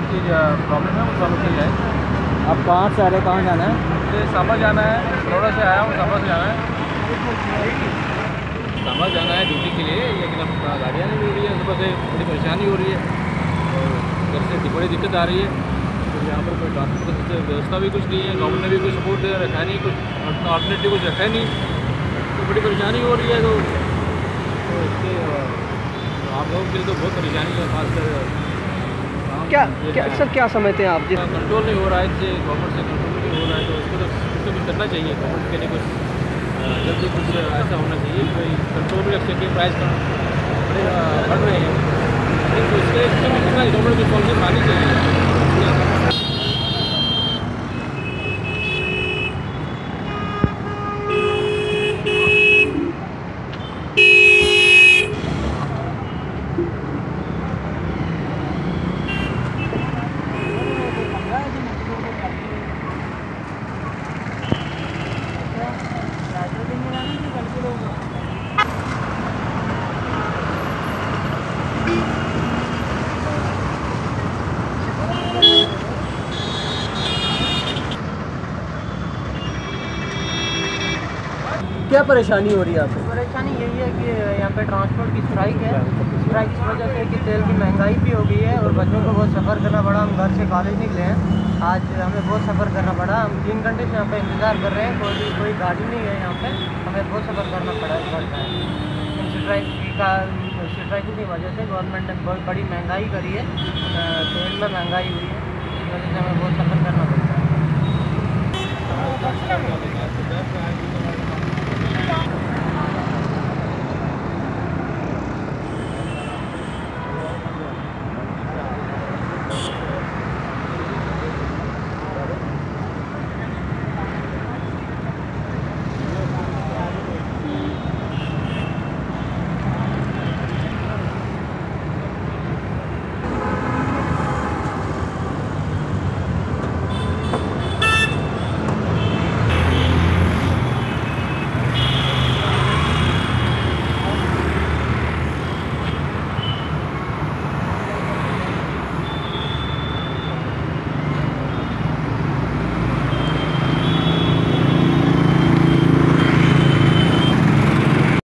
की प्रॉब्लम है वो सॉल्व की जाए। आप कहाँ से आ रहे, कहाँ जाना है? मुझे सांबा जाना है, बड़ौदा से आया हूँ, सांबा से जाना है। सांबा जाना है ड्यूटी के लिए, लेकिन अब गाड़ियाँ नहीं मिल रही है, सुबह से बड़ी परेशानी हो रही है और घर से बड़ी दिक्कत आ रही है। तो यहाँ पर कोई ट्रांसपोर्ट व्यवस्था भी कुछ नहीं है, गवर्नमेंट ने भी कोई सपोर्ट रखा नहीं, कुछ ऑल्टरनेटिव कुछ रखा नहीं, तो बड़ी परेशानी हो रही है। तो इसके आप लोगों के लिए तो बहुत परेशानी है, खासकर क्या सर क्या समझते हैं आप? जी कंट्रोल नहीं हो रहा है, इससे गवर्नमेंट से कंट्रोल नहीं हो रहा है, तो इसको तो कुछ करना चाहिए गवर्नमेंट के लिए, कुछ जल्दी कुछ ऐसा होना चाहिए, कोई कंट्रोल भी रख सके। प्राइस बढ़ रहे हैं, लेकिन तो इसके गवर्नमेंट की पॉलिसी बनानी चाहिए। क्या परेशानी हो रही है आपको? परेशानी यही है कि यहाँ पे ट्रांसपोर्ट की स्ट्राइक है। स्ट्राइक की वजह से कि तेल की महंगाई भी हो गई है और बच्चों को बहुत सफ़र करना पड़ा। हम घर से कॉलेज निकले हैं, आज हमें बहुत सफ़र करना पड़ा। हम 3 घंटे से यहाँ पे इंतज़ार कर रहे हैं, कोई गाड़ी नहीं है यहाँ पे, हमें बहुत सफ़र करना पड़ता है। स्ट्राइक की वजह से गवर्नमेंट ने बहुत बड़ी महंगाई करी है, तेल में महंगाई हुई है, इस वजह से हमें बहुत सफ़र करना पड़ा।